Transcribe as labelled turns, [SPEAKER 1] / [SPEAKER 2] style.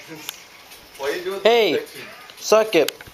[SPEAKER 1] Why are you doing
[SPEAKER 2] Hey,
[SPEAKER 1] this?
[SPEAKER 2] suck it.